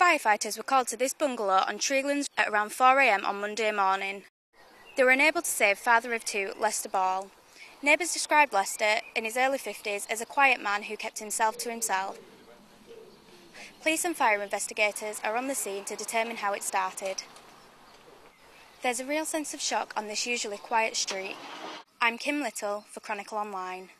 Firefighters were called to this bungalow on Treelands at around 4 a.m. on Monday morning. They were unable to save father of two, Lester Ball. Neighbours described Lester, in his early 50s, as a quiet man who kept himself to himself. Police and fire investigators are on the scene to determine how it started. There's a real sense of shock on this usually quiet street. I'm Kim Little for Chronicle Online.